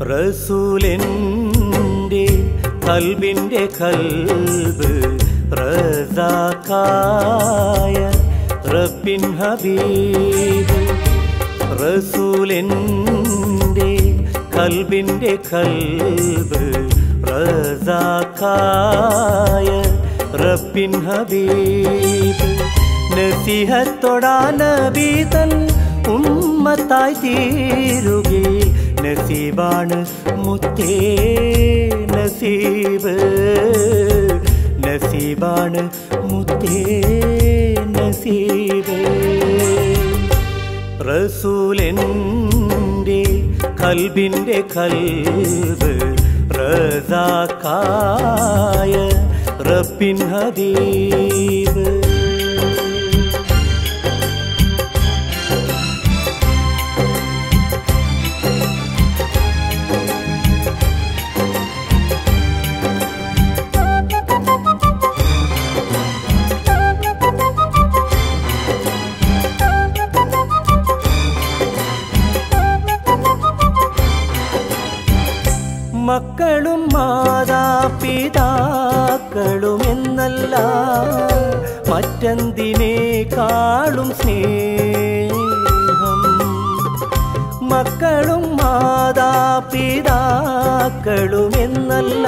റസൂലിൻ്റെ കൽബിൻ്റെ കൽബ് റസാഖായ റബ്ബിൻ ഹബീബ്. റസൂലിൻ്റെ കൽബിൻ്റെ കൽബ് റസാഖായ റബ്ബിൻ ഹബീബ്. നസിഹത്തൊടാ നബി തൻ ഉമ്മത്തായി തീരുകെ നസീബാണ് മുത്തേ നസീബ്. നസീബാണ് മുത്തേ നസീബ്. റസൂലിൻ്റെ കൽബിൻ്റെ കൽബ് റസാഖായ റബ്ബിൻ ഹബീബ്. മക്കളും മാതാപിതാക്കളും എന്നല്ല മറ്റെന്തിനേക്കാളും സ്നേഹം. മക്കളും മാതാപിതാക്കളും എന്നല്ല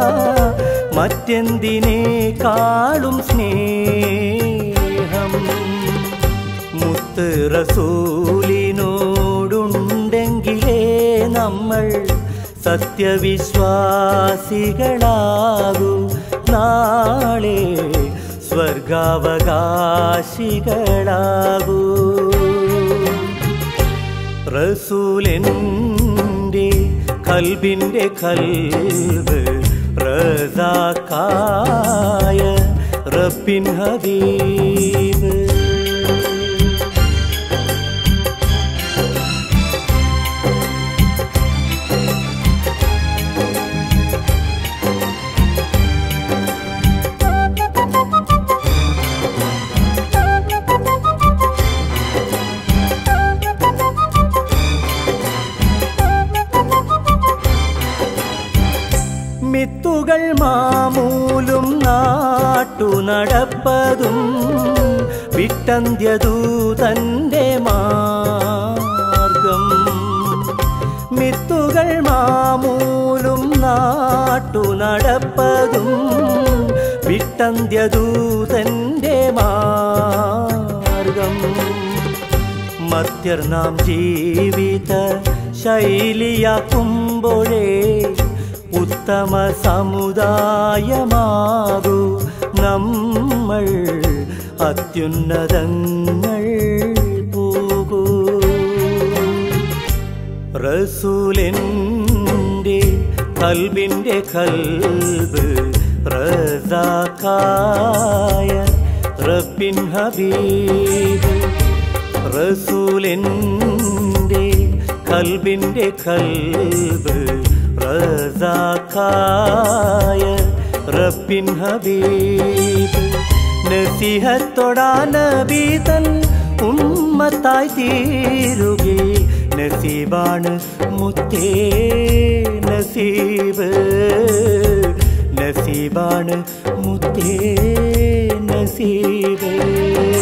മറ്റെന്തിനേക്കാളും സ്നേഹം. മുത്ത് റസൂലിനോടുണ്ടെങ്കിലേ നമ്മൾ സത്യവിശ്വാസികളാകൂ, നാളെ സ്വർഗാവകാശികളാകൂ. റസൂലിൻ്റെ കൽബിൻ്റെ കൽബ് റസാഖായ റബ്ബിൻ ഹബീബ്. മിത്തുകൾ മാമൂലും നാട്ടു നടപ്പതും വിട്ടന്ത്യദൂതന്റെ മാർഗം. മിത്തുകൾ മാമൂലും നാട്ടു നടപ്പതും വിട്ടന്ത്യദൂതന്റെ മാർഗം. മർത്യർ നാം ജീവിത ശൈലിയാക്കുമ്പോഴേ ഉത്തമ സമുദായമാകൂ നമ്മൾ, അത്യുന്നതങ്ങൾ പോകൂ. റസൂലിൻ്റെ കൽബിൻ്റെ കൽബ് റസാഖായ റബ്ബിൻ ഹബീബ്. റസൂലിൻ്റെ കൽബിൻ്റെ കൽബ് റസാഖായ റബ്ബിൻ ഹബീബ്. നസിഹത്തൊടാ നബി തൻ ഉമ്മത്തായി തീരുകെ നസീബാണ് മുത്തേ നസീബ്. നസീബാണ് മുത്തേ നസീബ്.